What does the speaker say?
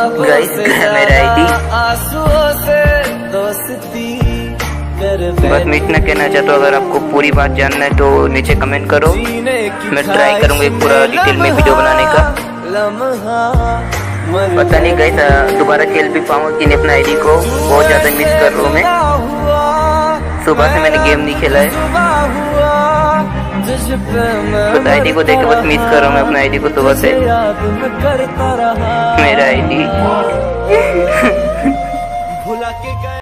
Guys मेरा ID बस मैं इतना कहना चाहता हूँ। अगर आपको पूरी बात जानना है तो नीचे कमेंट करो, मैं ट्राई करूँगा एक पूरा डिटेल में वीडियो बनाने का। पता नहीं गाइस दोबारा खेल भी पाऊंगा कि नहीं अपना आईडी को, बहुत ज़्यादा मिस कर रहा हूँ मैं। सुबह से मैंने गेम नहीं खेला है, तो आईडी को देख के बस मिस कर रहा हूँ मैं अपना आईडी को सुबह से। मेरा आईडी